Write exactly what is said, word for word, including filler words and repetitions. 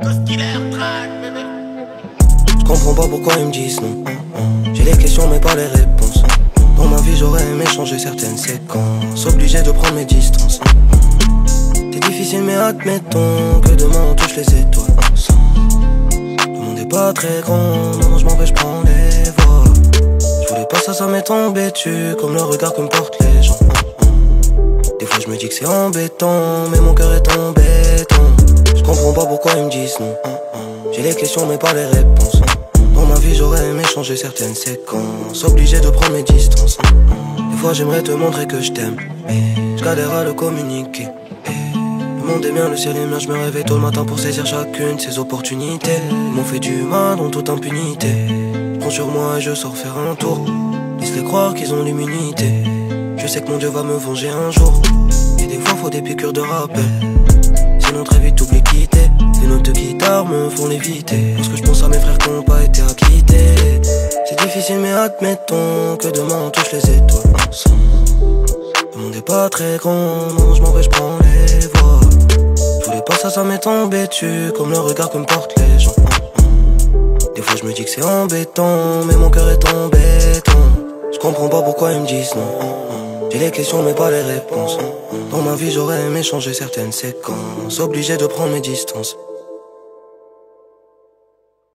Je comprends pas pourquoi ils me disent non. J'ai les questions mais pas les réponses. Dans ma vie j'aurais aimé changer certaines séquences. Obligé de prendre mes distances. C'est difficile mais admettons que demain on touche les étoiles. Le monde est pas très grand, non je m'en vais, je prends les voies. Je voulais pas ça, ça m'est tombé dessus, comme le regard que me portent les gens. Des fois je me dis que c'est embêtant, mais mon cœur est en béton. Je comprends pas pourquoi ils me disent non. J'ai les questions mais pas les réponses. Dans ma vie j'aurais aimé changer certaines séquences. Obligé de prendre mes distances. Des fois j'aimerais te montrer que je t'aime, je galère à le communiquer. Le monde est bien, le ciel est mien, je me réveille tôt le matin pour saisir chacune de ces opportunités. Ils m'ont fait du mal en toute impunité. Je prends sur moi et je sors faire un tour. Laisse-les croire qu'ils ont l'immunité. Je sais que mon Dieu va me venger un jour. Et des fois faut des piqûres de rappel, sinon très vite t'oublies quitter. Les notes de guitare me font léviter, parce que je pense à mes frères qui n'ont pas été acquittés. C'est difficile mais admettons que demain on touche les étoiles ensemble. Le monde est pas très grand, non je m'en vais, je prends les voies. Je voulais pas ça, ça m'est tombé dessus, comme le regard que me portent les gens. Des fois je me dis que c'est embêtant, mais mon cœur est en béton. Je comprends pas pourquoi ils me disent non. J'ai les questions mais pas les réponses. Dans ma vie j'aurais aimé changer certaines séquences. Obligé de prendre mes distances.